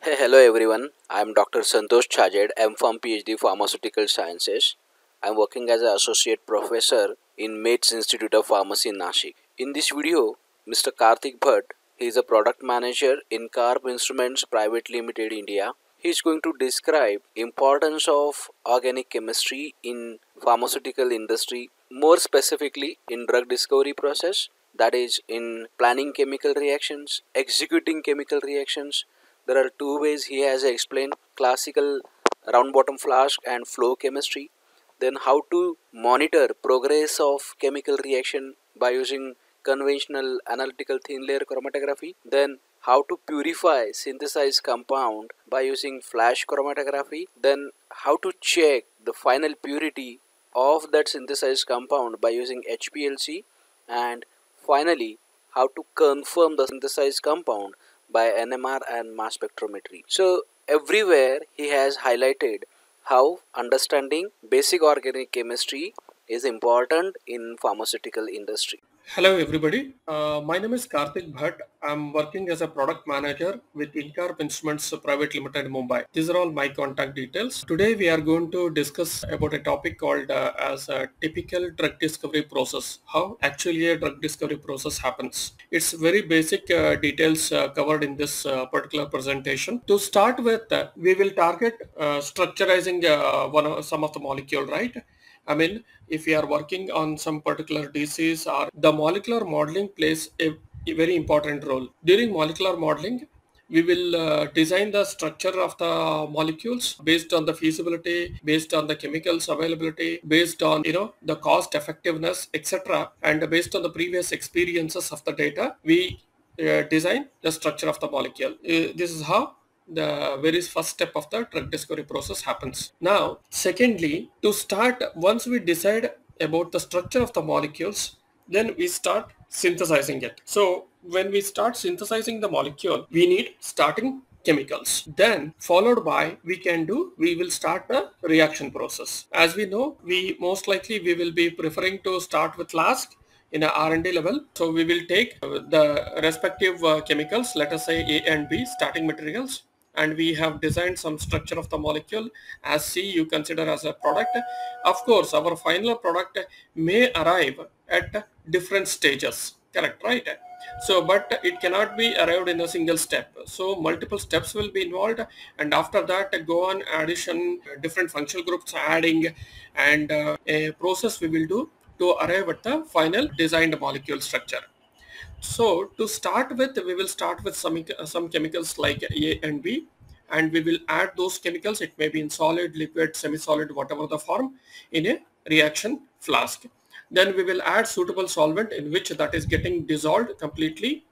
Hey, hello everyone. I'm Dr. Santosh Chajed, M.Pharm PhD Pharmaceutical Sciences. I'm working as an associate professor in MATES Institute of Pharmacy in Nashik. In this video, Mr. Karthik Bhatt, he is a product manager in Carp Instruments Private Limited India. He is going to describe importance of organic chemistry in pharmaceutical industry, more specifically in drug discovery process, that is in planning chemical reactions, executing chemical reactions. There are two ways he has explained: classical round bottom flask and flow chemistry. Then how to monitor progress of chemical reaction by using conventional analytical thin layer chromatography. Then how to purify synthesized compound by using flash chromatography. Then how to check the final purity of that synthesized compound by using HPLC. And finally, how to confirm the synthesized compound by NMR and mass spectrometry. So everywhere he has highlighted how understanding basic organic chemistry is important in pharmaceutical industry. Hello everybody, my name is Karthik Bhatt. I'm working as a product manager with Incarp Instruments Private Limited Mumbai. These are all my contact details. Today we are going to discuss about a topic called as a typical drug discovery process. How actually a drug discovery process happens. It's very basic details covered in this particular presentation. To start with, we will target structurizing some of the molecule, right? I mean, if we are working on some particular disease or the molecular modeling plays a very important role. During molecular modeling, we will design the structure of the molecules based on the feasibility, based on the chemicals availability, based on the cost effectiveness, etc. And based on the previous experiences of the data, we design the structure of the molecule. This is how the very first step of the drug discovery process happens. Now, secondly, to start, once we decide about the structure of the molecules, then we start synthesizing it. So when we start synthesizing the molecule, we need starting chemicals. Then followed by we will start the reaction process. As we know, we will be preferring to start with flask in a R&D level. So we will take the respective chemicals, let us say A and B, starting materials, and we have designed some structure of the molecule as C you consider as a product. Of course, our final product may arrive at different stages, correct, right? So, but it cannot be arrived in a single step. So multiple steps will be involved, and after that go on addition, different functional groups adding, and a process we will do to arrive at the final designed molecule structure. So to start with, we will start with some chemicals like A and B, and we will add those chemicals. It may be in solid, liquid, semi-solid, whatever the form, in a reaction flask. Then we will add suitable solvent in which that is getting dissolved completely,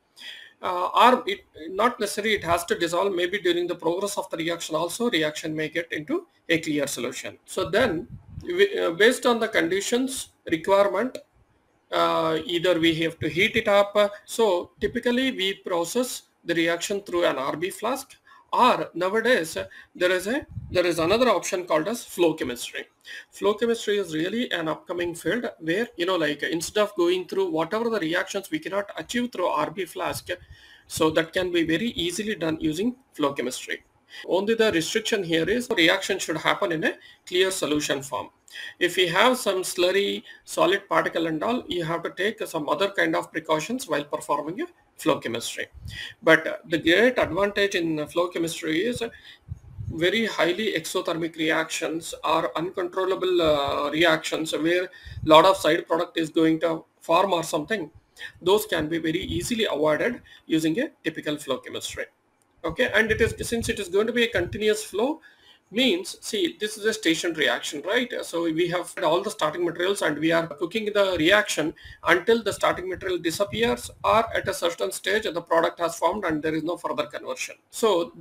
or it not necessarily it has to dissolve. Maybe during the progress of the reaction also reaction may get into a clear solution. So then based on the conditions requirement, either we have to heat it up. So typically we process the reaction through an RB flask, or nowadays there is another option called as flow chemistry. Flow chemistry is really an upcoming field where like instead of going through whatever the reactions we cannot achieve through RB flask, so that can be very easily done using flow chemistry. Only the restriction here is reaction should happen in a clear solution form. If you have some slurry, solid particle and all, you have to take some other kind of precautions while performing a flow chemistry. But the great advantage in flow chemistry is very highly exothermic reactions or uncontrollable reactions where lot of side product is going to form or something. Those can be very easily avoided using a typical flow chemistry. Okay, and it is, since it is going to be a continuous flow, means, see, this is a station reaction, right? So we have all the starting materials and we are cooking the reaction until the starting material disappears, or at a certain stage the product has formed and there is no further conversion. So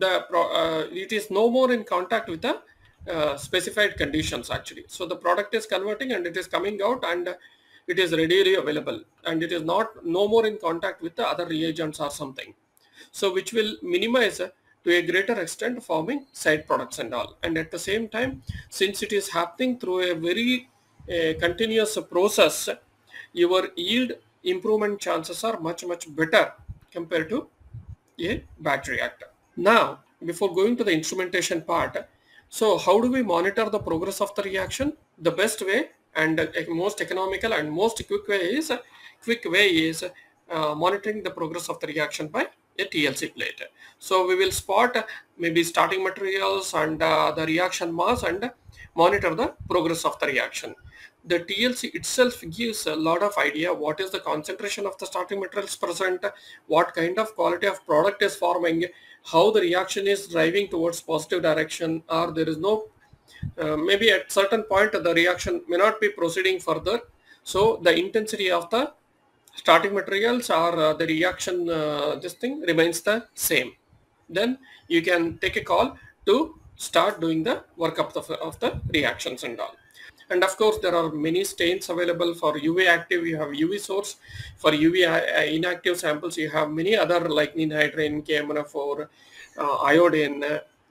it is no more in contact with the specified conditions actually. So the product is converting and it is coming out, and it is readily available, and it is not no more in contact with the other reagents or something. So which will minimize to a greater extent forming side products and all. And at the same time, since it is happening through a very continuous process, your yield improvement chances are much better compared to a batch reactor. Now before going to the instrumentation part, so how do we monitor the progress of the reaction? The best way and most economical and most quick way is monitoring the progress of the reaction by a TLC plate. So we will spot maybe starting materials and the reaction mass and monitor the progress of the reaction. The TLC itself gives a lot of idea what is the concentration of the starting materials present, what kind of quality of product is forming, how the reaction is driving towards positive direction, or there is no maybe at certain point the reaction may not be proceeding further. So the intensity of the starting materials or the reaction this thing remains the same, then you can take a call to start doing the work of the reactions and all. And of course there are many stains available. For UV active you have UV source, for UV inactive samples you have many other like ninhydrin, KMNO4, iodine,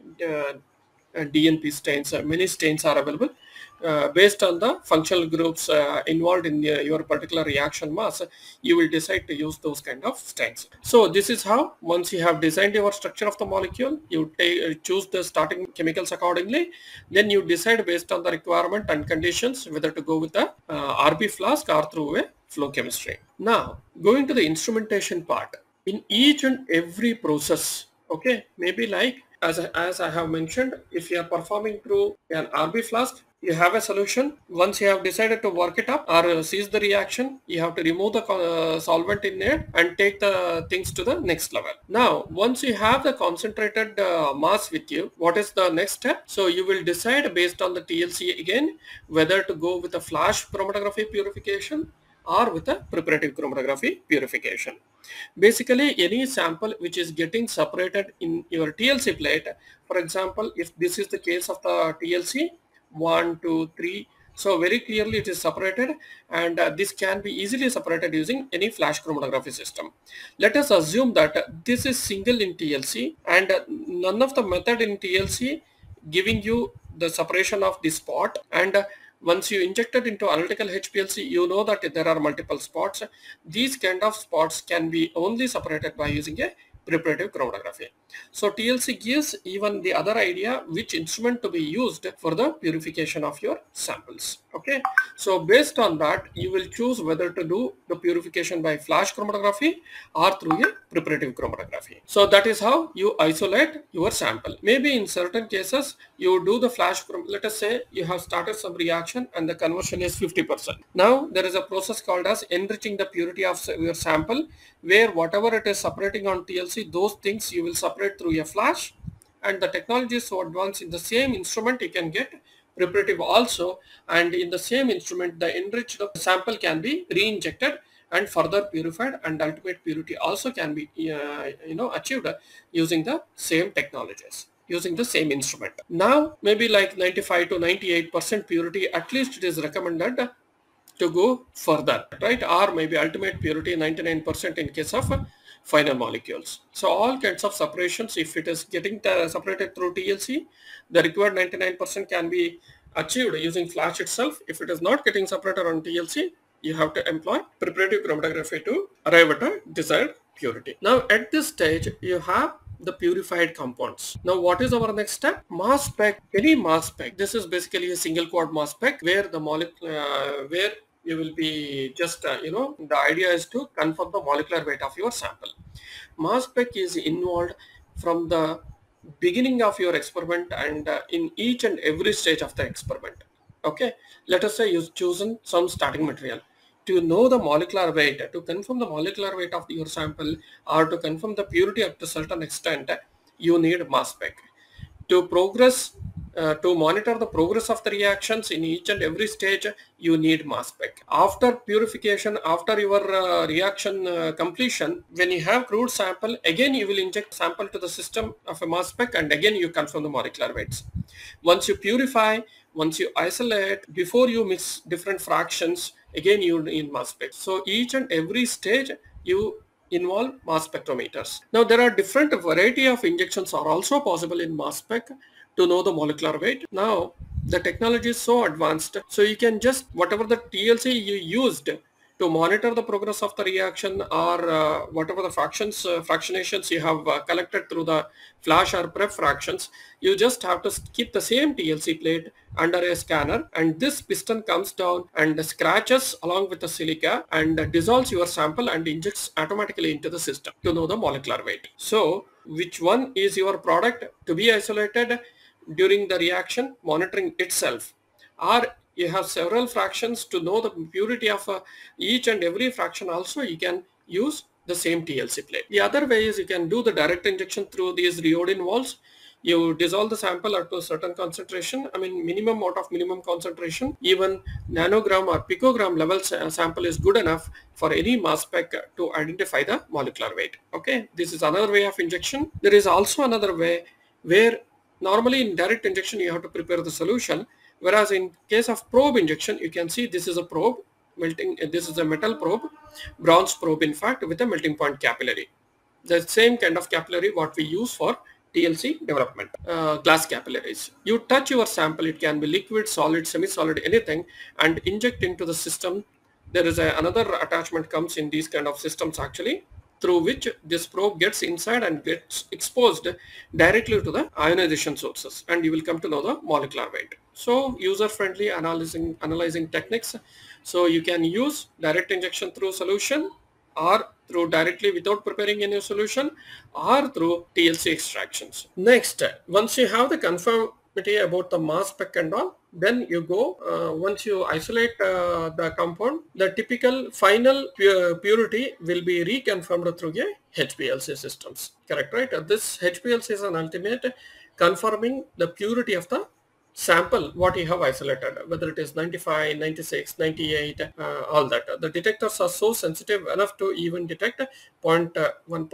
DNP stains. Many stains are available. Based on the functional groups involved in your particular reaction mass, you will decide to use those kind of stains. So this is how, once you have designed your structure of the molecule, you choose the starting chemicals accordingly. Then you decide based on the requirement and conditions whether to go with the RB flask or through a flow chemistry. Now going to the instrumentation part. In each and every process, okay, maybe like as I have mentioned, if you are performing through an RB flask, you have a solution. Once you have decided to work it up or cease the reaction, you have to remove the solvent in it and take the things to the next level. Now, once you have the concentrated mass with you, what is the next step? So you will decide based on the TLC again, whether to go with a flash chromatography purification or with a preparative chromatography purification. Basically, any sample which is getting separated in your TLC plate, for example, if this is the case of the TLC 1, 2, 3, so very clearly it is separated, and this can be easily separated using any flash chromatography system. Let us assume that this is single in TLC and none of the method in TLC giving you the separation of this spot, and once you inject it into analytical HPLC, you know that there are multiple spots. These kind of spots can be only separated by using a preparative chromatography. So TLC gives even the other idea which instrument to be used for the purification of your samples. Okay, so based on that you will choose whether to do the purification by flash chromatography or through a preparative chromatography. So that is how you isolate your sample. Maybe in certain cases you do the flash, let us say you have started some reaction and the conversion is 50%. Now there is a process called as enriching the purity of your sample, where whatever it is separating on TLC, those things you will separate through a flash, and the technology is so advanced. In the same instrument you can get preparative also, and in the same instrument the enriched sample can be re-injected and further purified, and ultimate purity also can be achieved using the same technologies, using the same instrument. Now maybe like 95 to 98% purity at least it is recommended to go further, right? Or maybe ultimate purity 99% in case of final molecules. So all kinds of separations, if it is getting separated through TLC, the required 99% can be achieved using flash itself. If it is not getting separated on TLC, you have to employ preparative chromatography to arrive at a desired purity. Now at this stage you have the purified compounds. Now what is our next step? Mass spec. Any mass spec. This is basically a single quad mass spec where the molecule where you will be just the idea is to confirm the molecular weight of your sample. Mass spec is involved from the beginning of your experiment and in each and every stage of the experiment. Okay, let us say you've chosen some starting material. To know the molecular weight, to confirm the molecular weight of your sample or to confirm the purity up to a certain extent, you need mass spec. To to monitor the progress of the reactions in each and every stage, you need mass spec. After purification, after your reaction completion, when you have crude sample, again you will inject sample to the system of a mass spec and again you confirm the molecular weights. Once you purify, once you isolate, before you mix different fractions, again you need mass spec. So each and every stage you involve mass spectrometers. Now there are different variety of injections are also possible in mass spec to know the molecular weight. Now the technology is so advanced, so you can just whatever the TLC you used, to monitor the progress of the reaction or whatever the fractionations you have collected through the flash or prep fractions, you just have to keep the same TLC plate under a scanner, and this piston comes down and scratches along with the silica and dissolves your sample and injects automatically into the system to know the molecular weight. So which one is your product to be isolated during the reaction monitoring itself, or you have several fractions to know the purity of each and every fraction, also you can use the same TLC plate. The other way is you can do the direct injection through these Riordan valves. You dissolve the sample at a certain concentration, I mean minimum out of minimum concentration, even nanogram or picogram level sample is good enough for any mass spec to identify the molecular weight. Okay, this is another way of injection. There is also another way where normally in direct injection you have to prepare the solution, whereas in case of probe injection, you can see this is a probe melting, this is a metal probe, bronze probe in fact, with a melting point capillary, the same kind of capillary what we use for TLC development, glass capillaries. You touch your sample, it can be liquid, solid, semi-solid, anything, and inject into the system. There is another attachment comes in these kind of systems actually, through which this probe gets inside and gets exposed directly to the ionization sources, and you will come to know the molecular weight. So user-friendly analyzing techniques. So you can use direct injection through solution, or through directly without preparing any solution, or through TLC extractions. Next, once you have the conformity about the mass spec and all, then you go, once you isolate the compound, the typical final purity will be reconfirmed through a HPLC systems. Correct, right? This HPLC is an ultimate confirming the purity of the sample what you have isolated, whether it is 95, 96, 98, all that. The detectors are so sensitive enough to even detect 0.1%,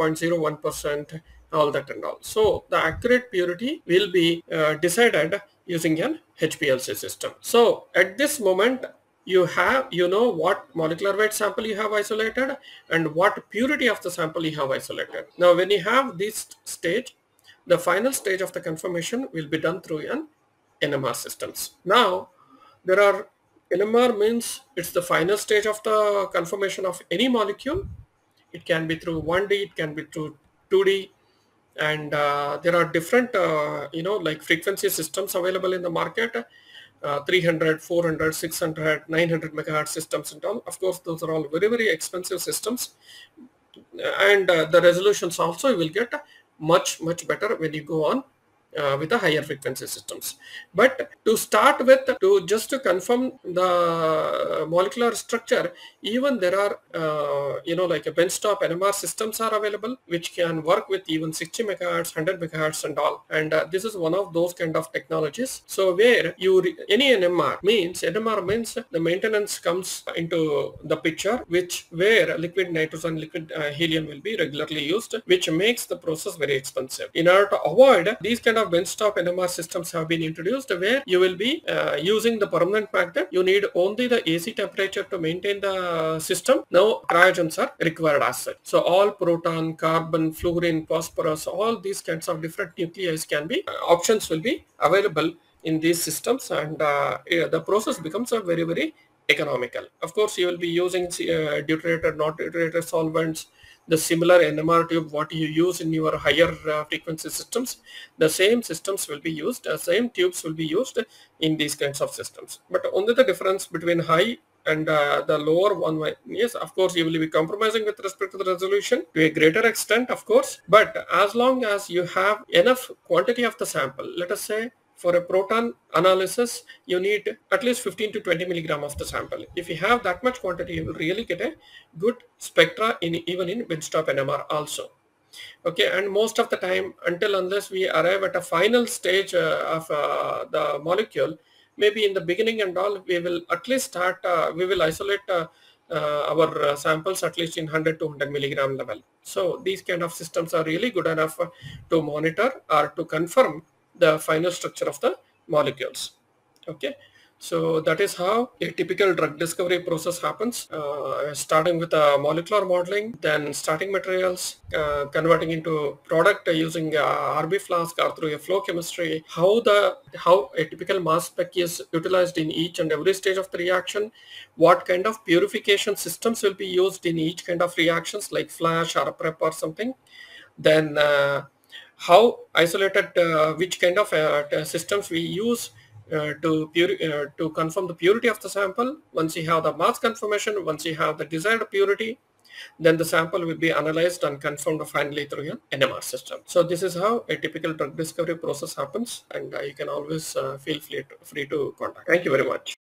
0.01%, all that and all. So the accurate purity will be decided using an HPLC system. So at this moment, you know what molecular weight sample you have isolated and what purity of the sample you have isolated. Now when you have this stage, the final stage of the confirmation will be done through an NMR systems. Now there are, NMR means it's the final stage of the confirmation of any molecule. It can be through 1D, it can be through 2D, and there are different like frequency systems available in the market, 300, 400, 600, 900 megahertz systems and all. Of course those are all very expensive systems, and the resolutions also will get much better when you go on with the higher frequency systems. But to start with, just to confirm the molecular structure, even there are like a benchtop NMR systems are available which can work with even 60 megahertz, 100 megahertz and all, and this is one of those kind of technologies. So where any NMR means the maintenance comes into the picture, where liquid nitrogen, liquid helium will be regularly used, which makes the process very expensive. In order to avoid these kind of benchtop NMR systems have been introduced, where you will be using the permanent magnet. You need only the AC temperature to maintain the system. Now cryogens are required as such. So all proton, carbon, fluorine, phosphorus, all these kinds of different nuclei can be options will be available in these systems, and the process becomes a very economical. Of course you will be using deuterated, not deuterated solvents, the similar NMR tube what you use in your higher frequency systems. The same systems will be used, same tubes will be used in these kinds of systems. But only the difference between high and the lower one is, of course, you will be compromising with respect to the resolution to a greater extent, of course. But as long as you have enough quantity of the sample, let us say for a proton analysis, you need at least 15 to 20 milligram of the sample. If you have that much quantity, you will really get a good spectra even in benchtop NMR also. Okay, and most of the time, unless we arrive at a final stage of the molecule, maybe in the beginning and all, we will at least start, we will isolate our samples at least in 100 to 100 milligram level. So these kind of systems are really good enough to monitor or to confirm the final structure of the molecules. Okay, So that is how a typical drug discovery process happens, starting with molecular modeling, then starting materials, converting into product using RB flask or through a flow chemistry, how a typical mass spec is utilized in each and every stage of the reaction, what kind of purification systems will be used in each kind of reactions like flash or prep or something, then how isolated, which kind of systems we use to confirm the purity of the sample. Once you have the mass confirmation, once you have the desired purity, then the sample will be analyzed and confirmed finally through an NMR system. So this is how a typical drug discovery process happens, and you can always feel free to contact. Thank you very much.